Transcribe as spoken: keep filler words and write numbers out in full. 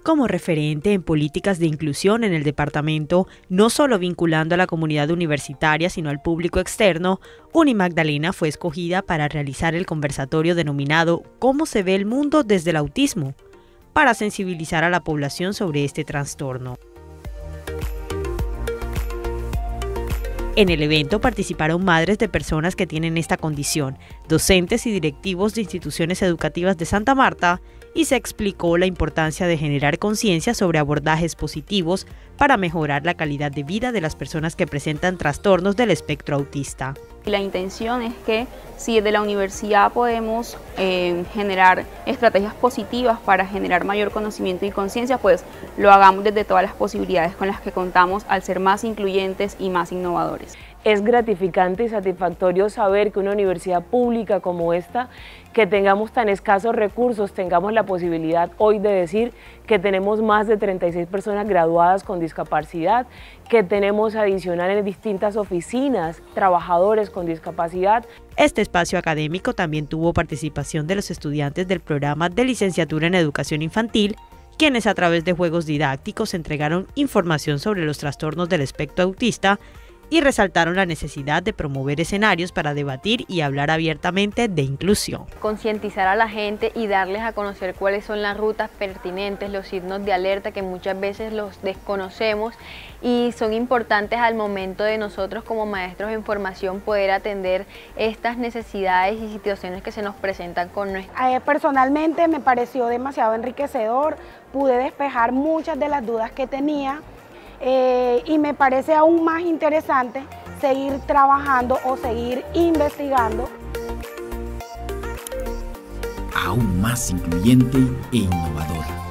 como referente en políticas de inclusión en el departamento, no solo vinculando a la comunidad universitaria, sino al público externo, Unimagdalena fue escogida para realizar el conversatorio denominado ¿Cómo se ve el mundo desde el autismo?, para sensibilizar a la población sobre este trastorno. En el evento participaron madres de personas que tienen esta condición, docentes y directivos de instituciones educativas de Santa Marta, y se explicó la importancia de generar conciencia sobre abordajes positivos para mejorar la calidad de vida de las personas que presentan trastornos del espectro autista. La intención es que si desde la universidad podemos eh, generar estrategias positivas para generar mayor conocimiento y conciencia, pues lo hagamos desde todas las posibilidades con las que contamos al ser más incluyentes y más innovadores. Es gratificante y satisfactorio saber que una universidad pública como esta, que tengamos tan escasos recursos, tengamos la posibilidad hoy de decir que tenemos más de treinta y seis personas graduadas con discapacidad, que tenemos adicional en distintas oficinas trabajadores con discapacidad. Este espacio académico también tuvo participación de los estudiantes del programa de licenciatura en educación infantil, quienes a través de juegos didácticos entregaron información sobre los trastornos del espectro autista y resaltaron la necesidad de promover escenarios para debatir y hablar abiertamente de inclusión. Concientizar a la gente y darles a conocer cuáles son las rutas pertinentes, los signos de alerta que muchas veces los desconocemos y son importantes al momento de nosotros como maestros en formación poder atender estas necesidades y situaciones que se nos presentan con nuestros. Personalmente me pareció demasiado enriquecedor, pude despejar muchas de las dudas que tenía. Eh, y me parece aún más interesante seguir trabajando o seguir investigando. Aún más incluyente e innovadora.